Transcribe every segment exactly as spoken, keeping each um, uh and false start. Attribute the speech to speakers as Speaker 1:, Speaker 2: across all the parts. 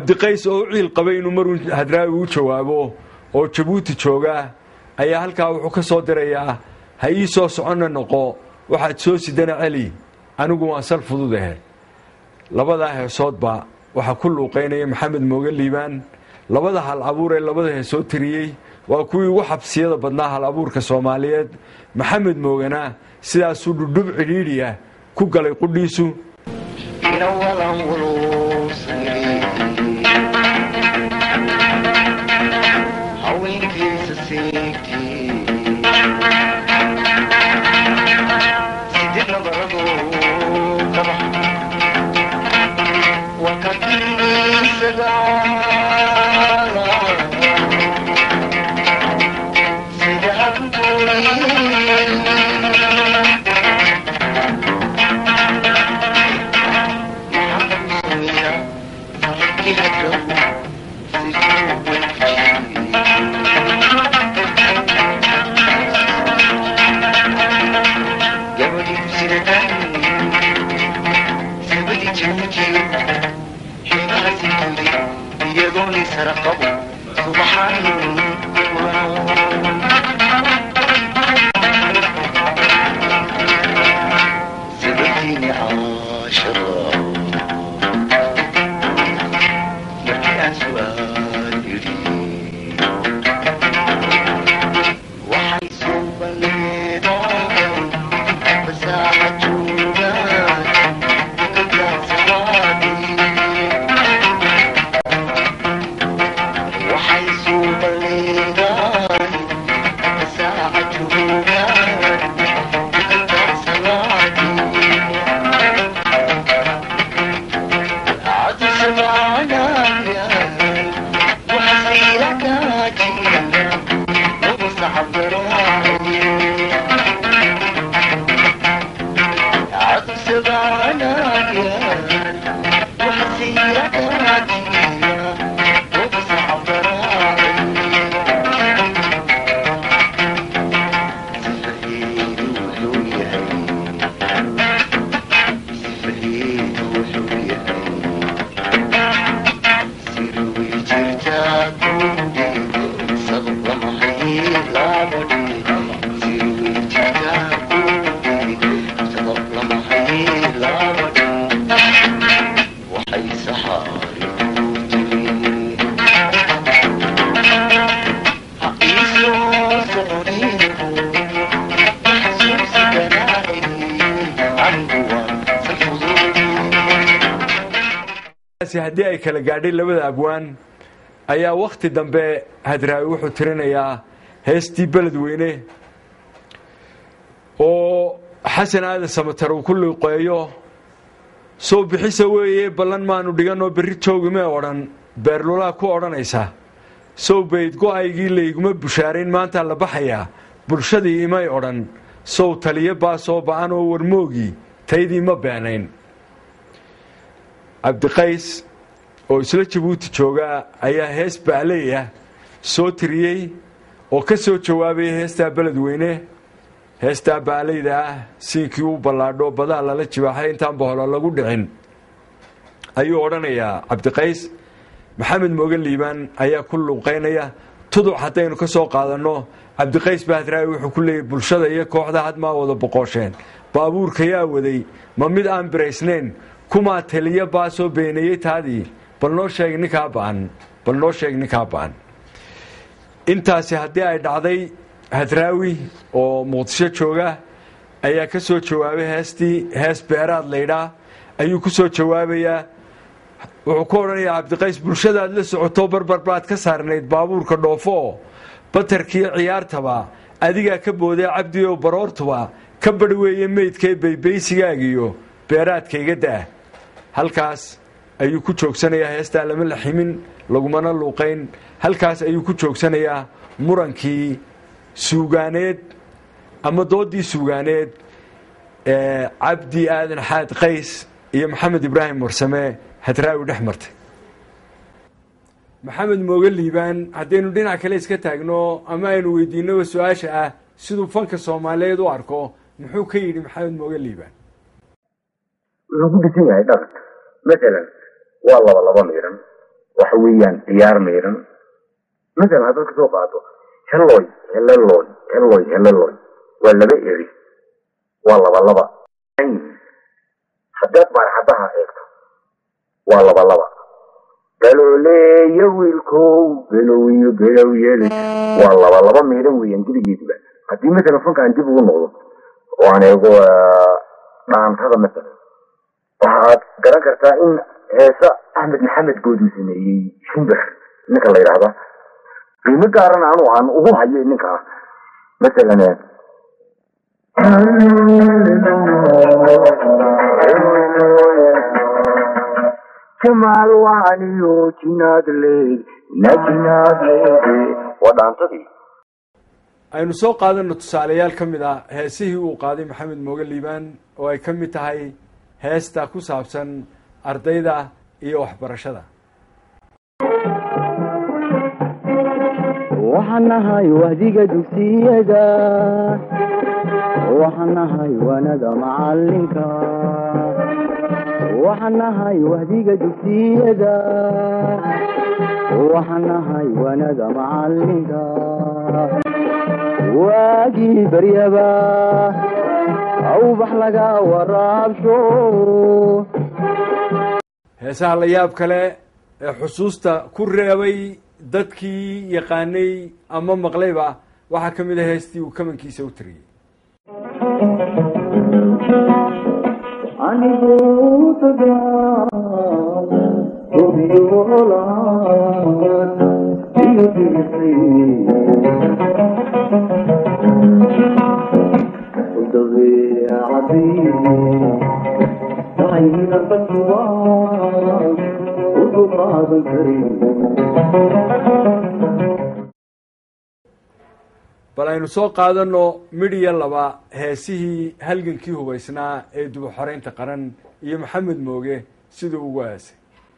Speaker 1: cabdiqays oo ciil qabay inuu mar hadraawi u jawaabo oo Jabuuti jooga ayaa halkaa wuxuu ka soo dirayaa ha ii soo socon noqo waxaad soo sidana cali anigu waan sal fududahay labada heesoodba waxa ku luuqeynaya maxamed mooge liibaan labada hal abuur ee labada heesoo tiriyay waa kuwii ugu xabsiyada badnaa hal abuurka Soomaaliyeed maxamed moogana sidaas uu dhudhub cidhiidhiya ku galay qudhiisu haddii ay kala gaadhay labada abwaan ayaa waqti dambe hadraawi wuxuu tirinayaa heestii beledweyne oo xasan aadan samatar uu ku liqeeyo soo bixisa weeye ballan maanu dhiganoo berri joogime odhan beerlulaa ku odhanaysa soo bayd go'aygii layguma bushaarayn maanta la baxayaa bulshadii imay odhan sow taliye baa soo ba'an oo warmoogii taydii ma beenayn cabdiqays oo isla Jabuuti jooga ayaa hees bacleeya soo tiriyay oo ka soo jawaabay heesta beledweyne heesta bacleeyda siinkii uu balaadho badaa lala jibaaxay intaan boholo lagu dhicin ayuu odhanayaa cabdiqays maxamed mooge liibaan ayaa ku luuqeynaya tuduc hadaynu ka soo qaadano cabdiqays baadraawi wuxuu ku leeyahay bulshada iyo kooxda had ma wada boqosheen baabuurka yaa waday ma mid aan biraysnayn kuma taliya baa soo beenayay taadii bal noo sheeg ninka baan bal noo sheeg ninka baan intaasi hadii ay dhacday hadraawi oo muqdisho jooga ayaa ka soo jawaabay heestii hees beeraad leeydhaa ayuu ku soo jawaabayaa wuxuu ku odhanayaa cabdiqays bulshadaad la socoto barbar baad ka saarnayd baabuurka dhoofo batarkii ciyaartaba adigaa ka booday cabdi oo baroortuba ka badh weeye meydkay baybaysigaagiyo beeraadkayga daa halkaas ayuu ku joogsanayaa heestaa lama la ximin lagumana luuqayn halkaas ayuu ku joogsanayaa murankii suugaaneed ama doodii suugaaneed ee cabdi aadan xaad qays iyo maxamed ibraahim warsame hadraawi dhex martay maxamed mooge liibaan haddaynu dhinac kale iska taagno ama aynu weydiino su-aasha ah siduu fanka Soomaaliyeed u arko muxuu ka yidhi maxamed mooge liibaan
Speaker 2: lagu dhisan yahay dhaqanka مثلا والله والله ضميرا وحويا ديار ميرن مثل هذا كسوقاته هلوي هللوي هلوي هللوي ولا بئري والله والله بقى حدات مرحبها هيك والله والله بقى قالوا لي يا ويلكو قالوا يا قالوا يا لي والله والله بقى ميرن وينجلي جيبه قديم مثلا فنك عندي بقول نقول وانا يقول نعم هذا مثلا وحاد قران كرتا ان هيسا احمد محمد قودو سميي شنبر نك الله يرحمه قيمه قارن عنو عن ugu hayo ninka مثلا جمال وعليو جناد لي نجناد لي ودانتدي
Speaker 1: aynu soo qaadano tusaalayaal ka mid ah heesihii uu qaaday maxamed mooge liibaan oo ay ka mid tahay heesta ku saabsan ardayda iyo waxbarashada
Speaker 3: waxaan nahay wahdiga dugsiyada waxaan nahay wanada macalinka waxaan nahay wahdiga dugsiyada waxaan nahay wanada macalinka واجي بريبا أو بحلقة ورابشو
Speaker 1: heesaha la yaab kale ee xusuusta ku reebay dadkii yaqaanay ama maqlayba waxaa ka mid ah heestii uu kamankiisa u tiriyey bal aynu soo qaadano midhiya laba heesihii halgankii hubaysnaa ee dib u xoreynta qaran iyo maxamed mooge siduu ugu aasay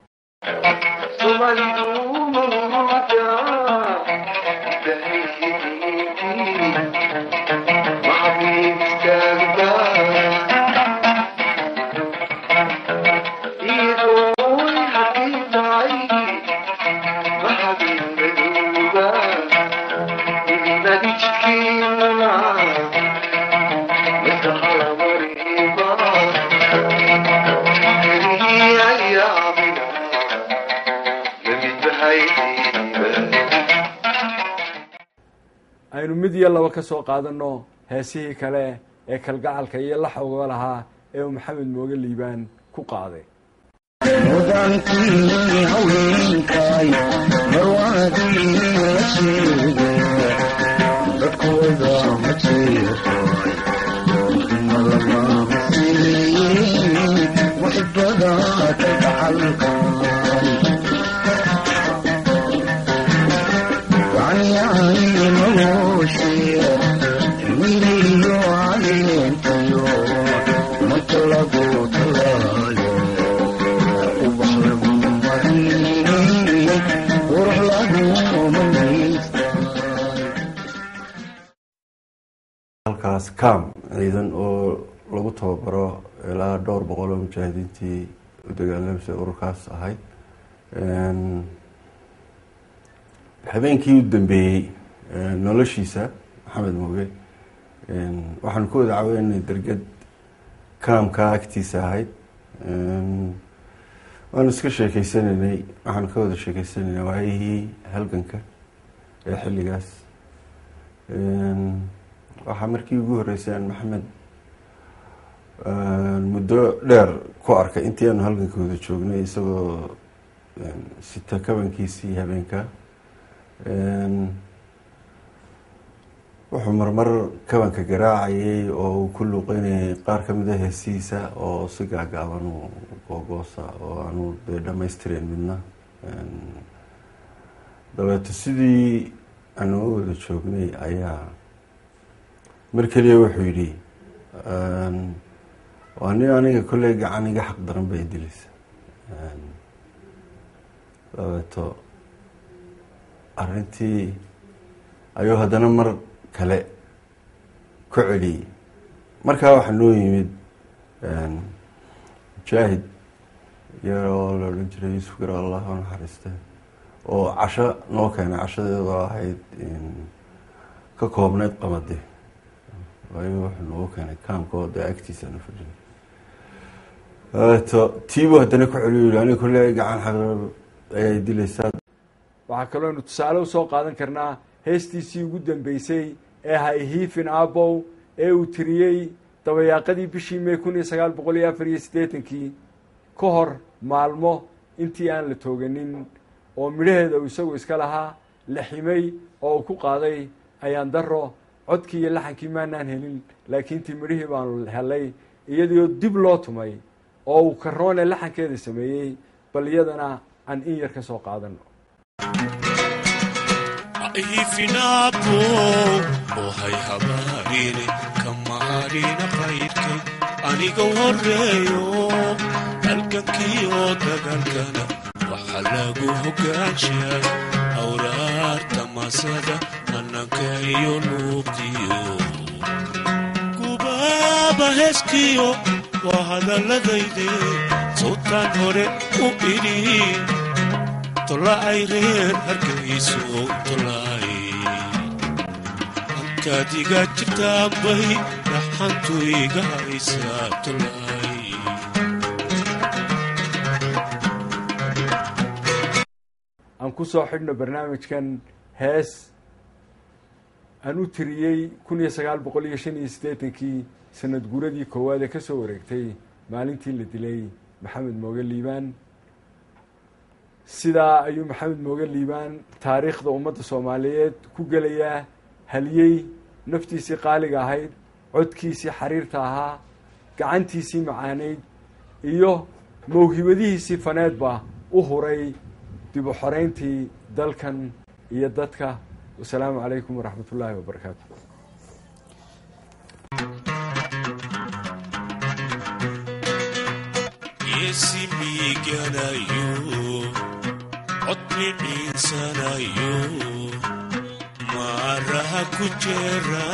Speaker 1: aynu mid iyo laba ka soo qaadano heesihii kale ee kalgacalka iyo laxawga lahaa ee uu maxamed mooge liibaan ku qaaday halkaas kam ciidan oo lagu tababaro ilaa dhowr boqol oo mujaahidiintii u dagaalamay ururkaas ahayd habeenkii u dambeeyay noloshiisa maxamed mooge waxaan ku wada caawinay dargad kaamka agtiisa ahayd waan iska sheekaysananay waxaan ka wada sheekaysanaynay waayihii halganka ee xilligaas waxaa markii ugu horeysay aan maxamed muddo dheer ku arkay intii aanu halganka wada joognay isagoo sita kabankiisii habeenka wuxuu marmar kabanka garaacayay oo uu ku luuqeynayay qaar ka mid a heesihiisa oo si gaagaaban u googoosa oo aanu dee dhamaystireen midna dabeeto sidii aanu u wada joognay ayaa mar keliya wuxuu yidhi waa nin aniga kolley gacan iga xaq daran bay dilaysa dabeeto arrintii ayuu haddana mar kale ku celiyey markaa waxaa noo yimid mujaahid yaroo la odhan jiray yuusuf gar allah u naxariiste
Speaker 4: وعشاء نوكان عشاء واحد ككوبنات قمدي ويروح نوكان كان كود أكتي سنة في الجنة تيبو هدنا كعليل يعني كل جعان حق أيدي لسات
Speaker 1: وحكلون تسألوا سوق هذا كرنا هستيسي جدا بيسي إيه هيفين أبو إيه وتريي طبعا يا قدي بشي ما يكون يسقال بقولي أفري ستيتن كي كهر معلمه أنتي أنا لتوجنين ومره هذا ويسوي إسكالها لحمي أو كوقاضي أيان درو عدكي اللحن كمان نهلين لكن تمره بان هلاي يديو دبلوت ماي أو كرون اللحن كذا سميه بل يدنا عن إيه يركسوا قاعدنا
Speaker 5: أيفنا بو وهاي هباريني كمارينا خيركي أني قوريو هلككيو دقلقنا وحلقوه قانشيا أورار تماسدا أنكيو نوبتيو كوبابا هسكيو وهذا لديدي صوتان هوري وإيدي طلعي غير هركيسو طلعي أنكادي قاجبتا بي رحانتو إيقايسا طلعي
Speaker 1: أنكو صاحبنا برنامج كان هاس أنو تريي كوني سقال بقولي شني ستيتنكي سنة قردي كوادة كسو ركتي مالنتي اللي دلي محمد موغل ليبان سيدا أيو محمد موغل ليبان تاريخ دا أمد الصوماليات كوغليا هليي نفتيسي قالقا هيد عدكيسي حريرتاها قعنتيسي معانيد إيوه موهبديسي فناد با أهوري ديبو حرينتي دالكن إيادتك والسلام عليكم ورحمة الله وبركاته
Speaker 5: يسي ميغانا يو عطمي إنسانا يو مارها كجرا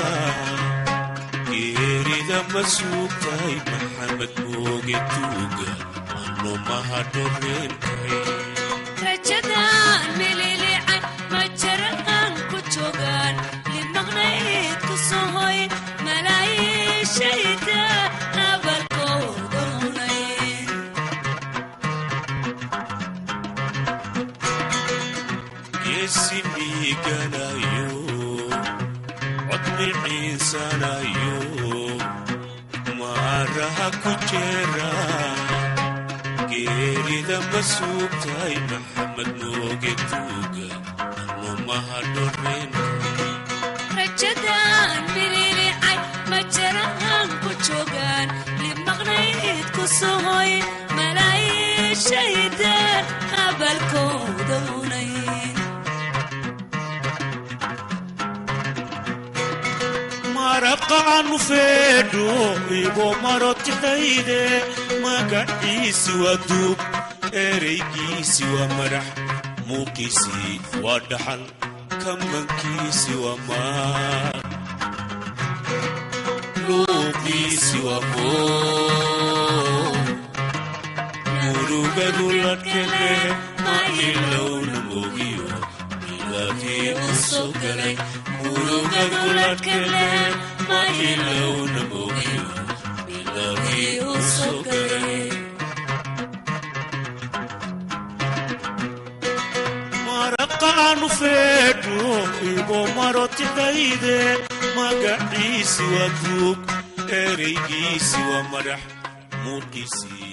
Speaker 5: إيريدا مسوكتاي محمد موغي توغا أنو مهدورين كاي
Speaker 6: رجدان مليلي عن مجران كتوغان لمغنيت كسوهي ملايين شيدا نابالكو دونين
Speaker 5: يسي ميغانا يو عطمي إنسانا يو مارها كجرا إذا مسوكتاي محمد موغي توغا أنو مهدورين
Speaker 6: رجدان مليلي عن مجران كتوغان لمغنيت كسوهي ملايين شيدا نابالكو دونين
Speaker 5: مرقع نفيدو إيبو مروتي خيدي مقعيسي ودوب إريكيسي ومرح موكيسي ودحل كمنكيسي ومار لوكيسي ومور مروغة دولت كله ما إلون موغيو ميلاتي أسوكالي مروغة دولت كله ما إلون موغيو ميلاتي أسوكالي مرقع نفيدو إيبو مروتي خيدي مقعيسي ودوب إريكيسي ومرح موكيسي